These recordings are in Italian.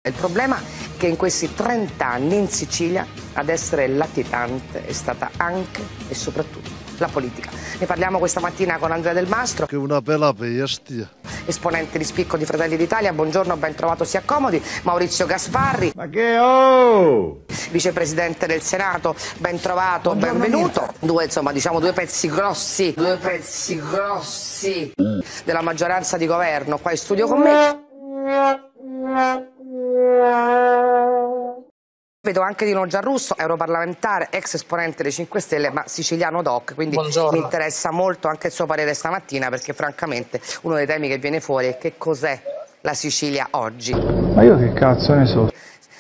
Il problema è che in questi 30 anni in Sicilia ad essere latitante è stata anche e soprattutto la politica. Ne parliamo questa mattina con Andrea Del Mastro, che è una bella bestia, esponente di spicco di Fratelli d'Italia. Buongiorno, ben trovato, si accomodi. Maurizio Gasparri, ma che vicepresidente del Senato, ben trovato, benvenuto. Due pezzi grossi della maggioranza di governo qua in studio con me. Vedo anche Dino Giarrusso, europarlamentare, ex esponente dei 5 Stelle, ma siciliano doc, quindi Buongiorno. Mi interessa molto anche il suo parere stamattina, perché francamente uno dei temi che viene fuori è che cos'è la Sicilia oggi. Ma io che cazzo ne so?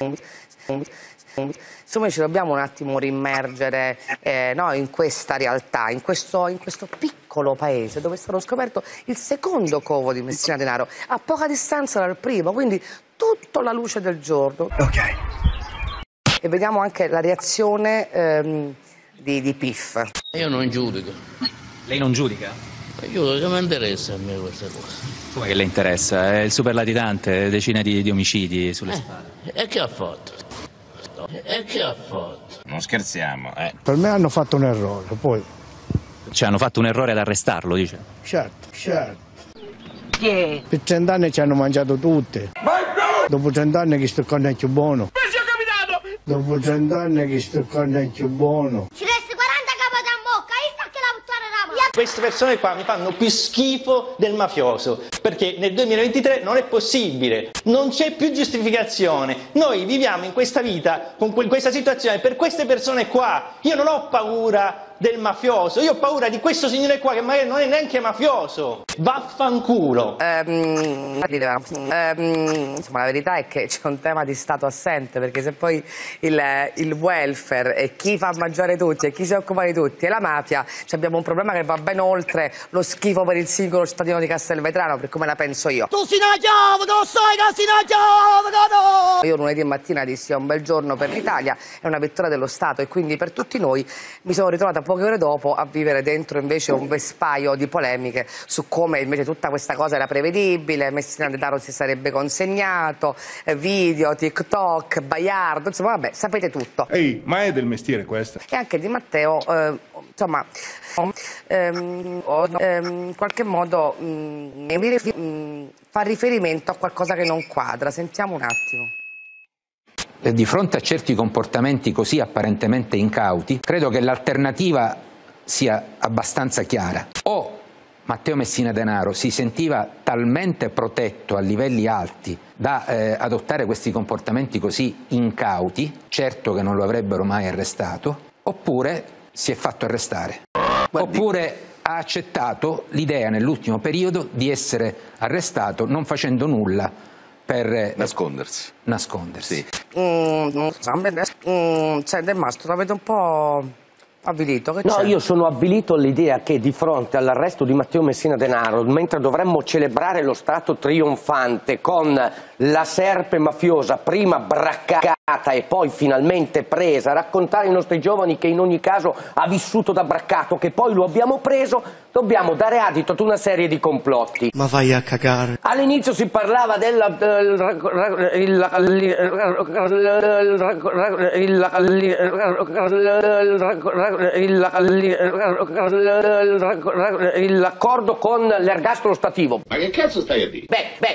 Insomma, ci dobbiamo un attimo rimmergere in questa realtà, in questo piccolo paese dove è stato scoperto il secondo covo di Messina Denaro, a poca distanza dal primo, quindi tutta la luce del giorno. Ok. E vediamo anche la reazione di Pif. Io non giudico. Lei non giudica? Io che mi interessa a me questa cosa. Come che le interessa? È il super latitante, decine di omicidi sulle spalle. E che ha fatto? E che ha fatto? Non scherziamo, Per me hanno fatto un errore, poi. Cioè hanno fatto un errore ad arrestarlo, dice? Certo. Chi è? Per 30 anni ci hanno mangiato tutte. Dopo 30 anni che sto con è più buono. Dopo 30 anni che sto con è più buono. Ci resti 40 capo da bocca, io sto che la buttare ramo. Queste persone qua mi fanno più schifo del mafioso, perché nel 2023 non è possibile, non c'è più giustificazione. Noi viviamo in questa vita, con questa situazione, per queste persone qua. Io non ho paura del mafioso, io ho paura di questo signore qua che magari non è neanche mafioso. Vaffanculo. Insomma, la verità è che c'è un tema di Stato assente, perché se poi il welfare e chi fa mangiare tutti e chi si occupa di tutti è la mafia, abbiamo un problema che va ben oltre lo schifo per il singolo cittadino di Castelvetrano, per come la penso io. Io lunedì mattina dissi: è un bel giorno per l'Italia, è una vittoria dello Stato, e quindi per tutti noi. Mi sono ritrovata poche ore dopo a vivere dentro invece un vespaio di polemiche su come invece tutta questa cosa era prevedibile, Messina Denaro si sarebbe consegnato, video, TikTok, Baiardo, insomma vabbè, sapete tutto. Ehi, ma è del mestiere questo? E anche Di Matteo, in qualche modo fa riferimento a qualcosa che non quadra. Sentiamo un attimo. Di fronte a certi comportamenti così apparentemente incauti, credo che l'alternativa sia abbastanza chiara. O Matteo Messina Denaro si sentiva talmente protetto a livelli alti da adottare questi comportamenti così incauti, certo che non lo avrebbero mai arrestato, oppure si è fatto arrestare. Oppure ha accettato l'idea nell'ultimo periodo di essere arrestato non facendo nulla per nascondersi. Sì. Del Mastro, l'avete un po' avvilito? No, io sono avvilito all'idea che di fronte all'arresto di Matteo Messina Denaro, mentre dovremmo celebrare lo stato trionfante con la serpe mafiosa prima braccata e poi finalmente presa, raccontare ai nostri giovani che in ogni caso ha vissuto da braccato, che poi lo abbiamo preso, dobbiamo dare adito ad una serie di complotti. Ma vai a cagare. All'inizio si parlava dell'accordo con l'ergastolo stativo. Ma che cazzo stai a dire?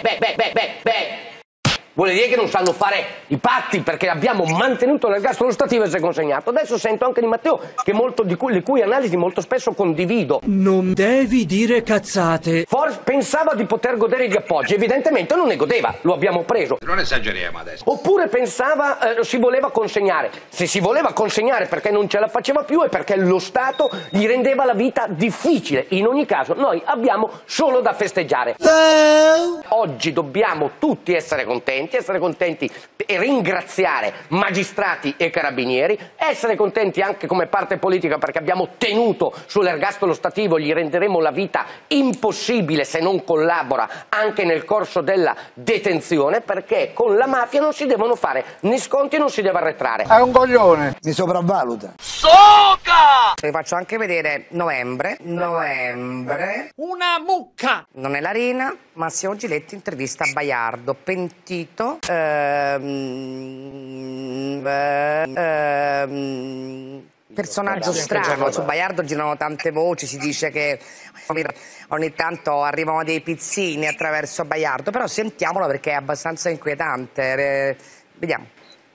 Vuole dire che non sanno fare i patti, perché abbiamo mantenuto l'ergastolo stativo e si è consegnato. Adesso sento anche di Matteo che le cui analisi molto spesso condivido. Non devi dire cazzate. Forse pensava di poter godere gli appoggi, evidentemente non ne godeva, lo abbiamo preso. Non esageriamo adesso. Oppure pensava si voleva consegnare. Se si voleva consegnare perché non ce la faceva più è perché lo Stato gli rendeva la vita difficile. In ogni caso noi abbiamo solo da festeggiare. Oggi dobbiamo tutti essere contenti e ringraziare magistrati e carabinieri, essere contenti anche come parte politica perché abbiamo tenuto sull'ergastolo stativo, gli renderemo la vita impossibile se non collabora anche nel corso della detenzione, perché con la mafia non si devono fare né sconti e non si deve arretrare. È un coglione. Mi sopravvaluta. So mucca! Vi faccio anche vedere novembre. Una mucca! Non è l'arena. Massimo Giletti intervista a Baiardo, pentito. Personaggio strano, su Baiardo girano tante voci, si dice che ogni tanto arrivano dei pizzini attraverso Baiardo, però sentiamolo perché è abbastanza inquietante. Vediamo.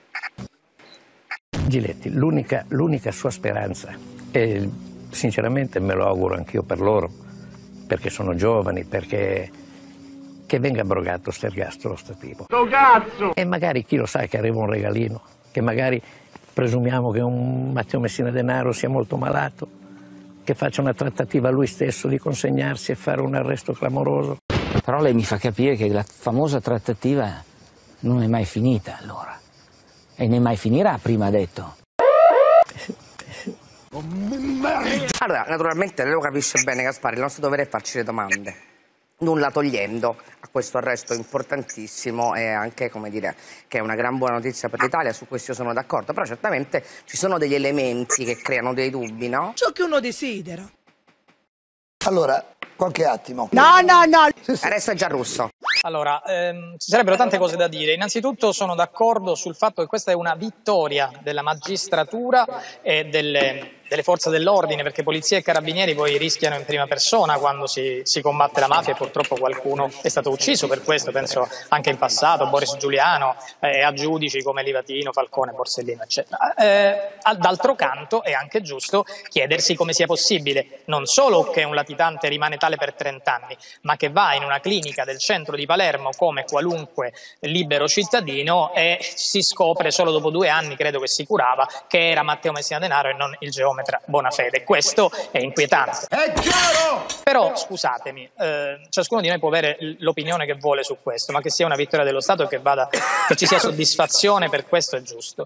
Giletti, l'unica sua speranza, e sinceramente me lo auguro anch'io per loro, perché sono giovani, perché che venga abrogato l'ergastolo sto tipo. E magari chi lo sa che arriva un regalino, che magari presumiamo che un Matteo Messina Denaro sia molto malato, che faccia una trattativa lui stesso di consegnarsi e fare un arresto clamoroso. Però lei mi fa capire che la famosa trattativa non è mai finita allora. E né mai finirà, prima ha detto. Allora, naturalmente lei lo capisce bene, Gasparri, il nostro dovere è farci le domande, nulla togliendo a questo arresto importantissimo e anche, come dire, che è una gran buona notizia per l'Italia, su questo io sono d'accordo, però certamente ci sono degli elementi che creano dei dubbi, no? Ciò che uno desidera. Allora, qualche attimo. No. Adesso è Giarrusso. Allora, ci sarebbero tante cose da dire. Innanzitutto sono d'accordo sul fatto che questa è una vittoria della magistratura e delle forze dell'ordine, perché polizia e carabinieri poi rischiano in prima persona quando si combatte la mafia, e purtroppo qualcuno è stato ucciso per questo, penso anche in passato, Boris Giuliano, a giudici come Livatino, Falcone, Borsellino, eccetera. D'altro canto è anche giusto chiedersi come sia possibile non solo che un latitante rimane tale per 30 anni, ma che va in una clinica del centro di Palermo come qualunque libero cittadino e si scopre solo dopo 2 anni, credo che si curava, che era Matteo Messina Denaro e non il geometra Bonafede. Questo è inquietante. È chiaro! Però, scusatemi, ciascuno di noi può avere l'opinione che vuole su questo, ma che sia una vittoria dello Stato e che ci sia soddisfazione per questo è giusto.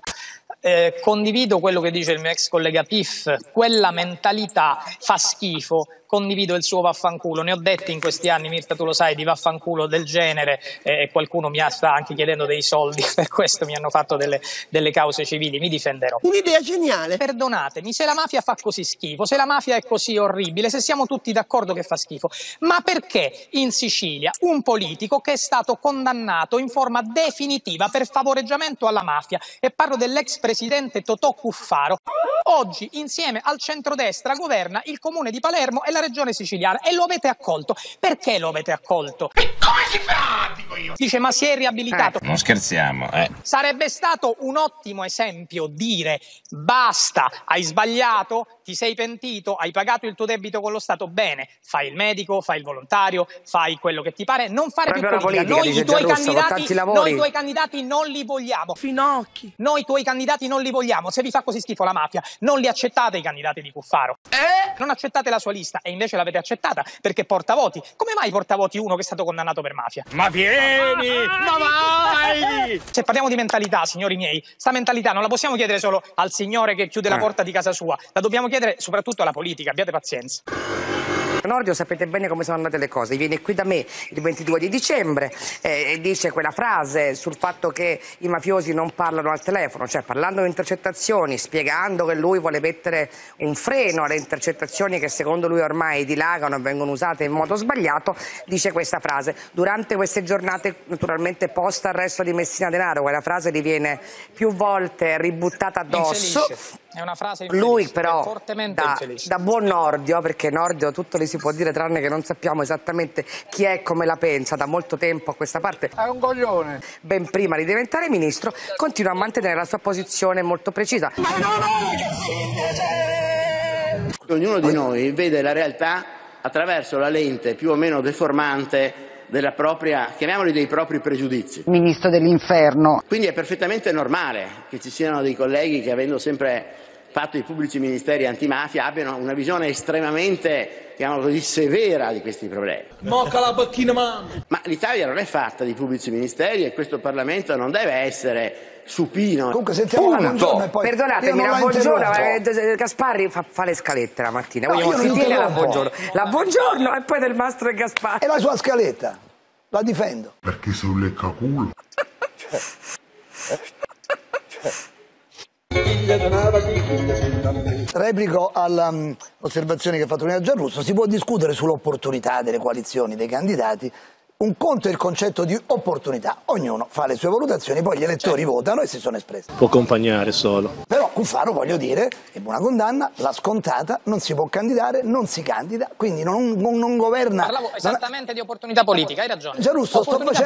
Condivido quello che dice il mio ex collega Piff, quella mentalità fa schifo. Condivido il suo vaffanculo, ne ho detti in questi anni, Mirta tu lo sai, di vaffanculo del genere, e qualcuno mi sta anche chiedendo dei soldi, per questo mi hanno fatto delle cause civili, mi difenderò. Un'idea geniale. Perdonatemi, se la mafia fa così schifo, se la mafia è così orribile, se siamo tutti d'accordo che fa schifo, ma perché in Sicilia un politico che è stato condannato in forma definitiva per favoreggiamento alla mafia, e parlo dell'ex presidente Totò Cuffaro, oggi insieme al centrodestra governa il comune di Palermo e la regione siciliana, e lo avete accolto? Perché lo avete accolto? E come si fa? Dico io. Dice, ma si è riabilitato. Non scherziamo, Sarebbe stato un ottimo esempio dire basta, hai sbagliato, ti sei pentito, hai pagato il tuo debito con lo Stato, bene, fai il medico, fai il volontario, fai quello che ti pare, non fare più politica. Noi i tuoi candidati non li vogliamo. Finocchi. Noi i tuoi candidati non li vogliamo. Se vi fa così schifo la mafia, non li accettate i candidati di Cuffaro. Non accettate la sua lista, e invece l'avete accettata perché porta voti. Come mai porta voti uno che è stato condannato per mafia? Ma vieni! Ma vai! Se parliamo di mentalità, signori miei, sta mentalità non la possiamo chiedere solo al signore che chiude la porta di casa sua, la dobbiamo chiedere soprattutto alla politica, abbiate pazienza. Nordio, sapete bene come sono andate le cose, viene qui da me il 22 di dicembre e dice quella frase sul fatto che i mafiosi non parlano al telefono, cioè parlando di intercettazioni, spiegando che lui vuole mettere un freno alle intercettazioni che secondo lui ormai dilagano e vengono usate in modo sbagliato, dice questa frase. Durante queste giornate, naturalmente post arresto di Messina Denaro, quella frase gli viene più volte ributtata addosso. È una frase infelice, lui però fortemente da buon Nordio, perché Nordio tutto li si può dire tranne che non sappiamo esattamente chi è, come la pensa, da molto tempo a questa parte, È un coglione. ben prima di diventare ministro, continua a mantenere la sua posizione molto precisa. Ognuno di noi vede la realtà attraverso la lente più o meno deformante della propria, chiamiamoli dei propri pregiudizi. Ministro dell'inferno. Quindi è perfettamente normale che ci siano dei colleghi che, avendo sempre fatto i pubblici ministeri antimafia, abbiano una visione estremamente, chiamiamolo così, severa di questi problemi. Mocca la bacchina, ma l'Italia non è fatta di pubblici ministeri e questo Parlamento non deve essere supino. Comunque sentiamo la Bongiorno e poi... Perdonatemi, la Buongiorno, Gasparri fa le scalette la mattina, vogliamo sentire la Buongiorno. La Buongiorno e poi del Mastro e Gasparri. E la sua scaletta, la difendo. Perché sono leccaculo. replico all'osservazione che ha fatto prima Giarrusso. Si può discutere sull'opportunità delle coalizioni dei candidati. Un conto è il concetto di opportunità, ognuno fa le sue valutazioni, poi gli elettori votano e si sono espressi. Può accompagnare solo. Però Cuffaro, voglio dire, è buona condanna, l'ha scontata, non si può candidare, non si candida, quindi non governa. Parlavo esattamente di opportunità politica, hai ragione. Giarrusso,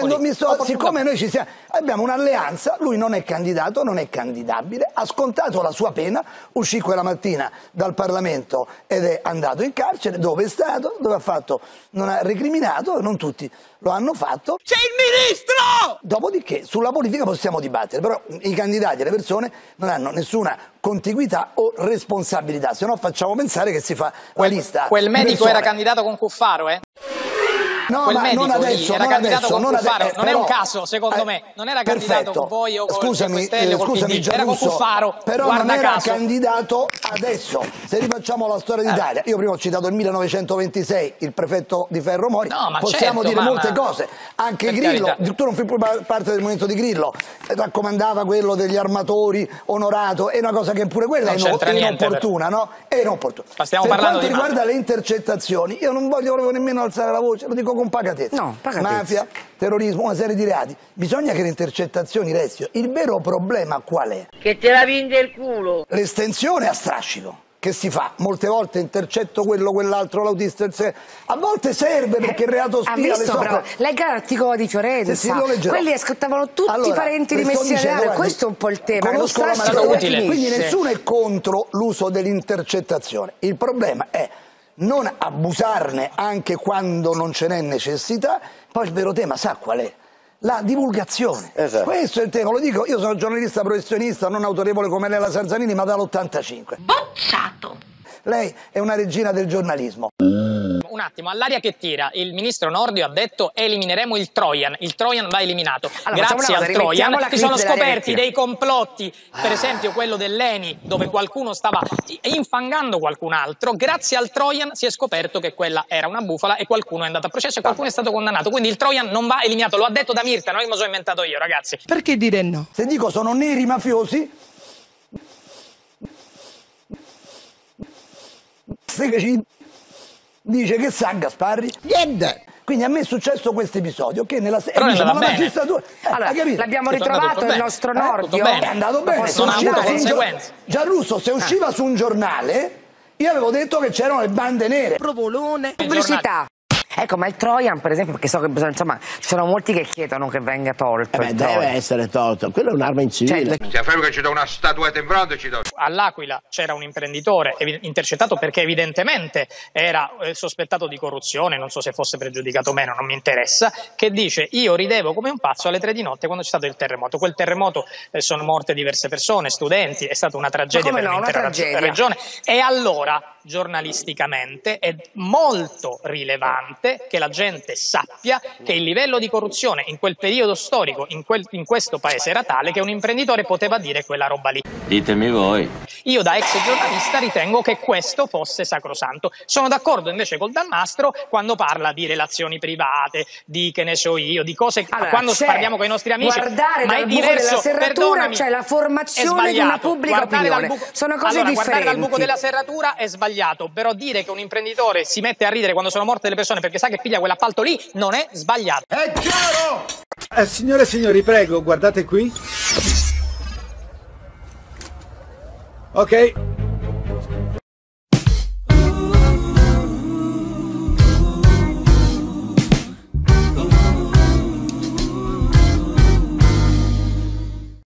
siccome noi abbiamo un'alleanza, lui non è candidato, non è candidabile, ha scontato la sua pena, uscì quella mattina dal Parlamento ed è andato in carcere, dove è stato, dove ha fatto, non ha recriminato, non tutti lo hanno fatto. C'è il ministro! Dopodiché sulla politica possiamo dibattere, però i candidati e le persone non hanno nessuna contiguità o responsabilità, se no facciamo pensare che si fa la lista. Quel medico era candidato con Cuffaro, eh? No, quel ma medico non adesso, era non candidato adesso, con Cuffaro, non è però, un caso secondo me, non era candidato con voi o con scusami, il 5 Stelle o col PD, era con Cuffaro, però guarda non era caso. candidato adesso. Se rifacciamo la storia d'Italia, io prima ho citato il 1926, il prefetto di Ferro Mori, possiamo dire molte cose, anche Grillo, tu non fai più parte del movimento di Grillo, raccomandava quello degli armatori, onorato, è una cosa che pure quella è inopportuna, no? È inopportuna. Ma stiamo per parlando quanto riguarda le intercettazioni, io non voglio proprio nemmeno alzare la voce, lo dico con pacatezza. No, mafia, terrorismo, una serie di reati. Bisogna che le intercettazioni restino. Il vero problema qual è? Che te la vinde il culo. L'estensione a strascico. Che si fa? Molte volte intercetto quello, quell'altro, l'autista, a volte serve perché il reato spia le sopra. Legga l'articolo di Fiorenza, quelli ascoltavano tutti i parenti di Messina Denaro, questo è un po' il tema. Conosco la materia, quindi nessuno è contro l'uso dell'intercettazione. Il problema è non abusarne anche quando non ce n'è necessità. Poi il vero tema sa qual è? La divulgazione. Questo è il tema, lo dico, io sono giornalista professionista, non autorevole come Lela Sarzanini, ma dall'85. Bocciato! Lei è una regina del giornalismo. Un attimo, all'aria che tira, il ministro Nordio ha detto elimineremo il Trojan va eliminato. Allora, grazie al Trojan si sono scoperti dei complotti, per esempio quello dell'ENI, dove qualcuno stava infangando qualcun altro. Grazie al Trojan si è scoperto che quella era una bufala e qualcuno è andato a processo e qualcuno è stato condannato. Quindi il Trojan non va eliminato, lo ha detto da Mirta, non me lo sono inventato io, ragazzi. Perché dire no? Se dico sono neri mafiosi, dice che sa Gasparri? Niente! Quindi a me è successo questo episodio che nella magistratura. Allora, l'abbiamo ritrovato il nostro Nordio. È andato bene. Non ha avuto conseguenze. Giarrusso, se usciva su un giornale, io avevo detto che c'erano le bande nere. Provolone. Pubblicità. Ecco, ma il Trojan, per esempio, perché so che insomma ci sono molti che chiedono che venga tolto. Deve essere tolto, quello è un'arma in civile. Se affermo che ci do una statuetta in fronte ci do. All'Aquila c'era un imprenditore intercettato perché evidentemente era sospettato di corruzione, non so se fosse pregiudicato o meno, non mi interessa, che dice io ridevo come un pazzo alle 3 di notte quando c'è stato il terremoto. Quel terremoto sono morte diverse persone, studenti, è stata una tragedia per l'intera regione. E allora, giornalisticamente, è molto rilevante che la gente sappia che il livello di corruzione in quel periodo storico, in questo paese era tale che un imprenditore poteva dire quella roba lì. Ditemi voi. Io da ex giornalista ritengo che questo fosse sacrosanto. Sono d'accordo invece col Dall'Nastro quando parla di relazioni private, di che ne so io, di cose quando parliamo con i nostri amici. Guardare ma dal è buco diverso, della serratura c'è la è formazione di una pubblica opinione. Sono cose differenti. Guardare dal buco della serratura è sbagliato, però dire che un imprenditore si mette a ridere quando sono morte le persone perché sa che piglia quell'appalto lì non è sbagliato. È chiaro! Signore e signori, prego, guardate qui. Ok.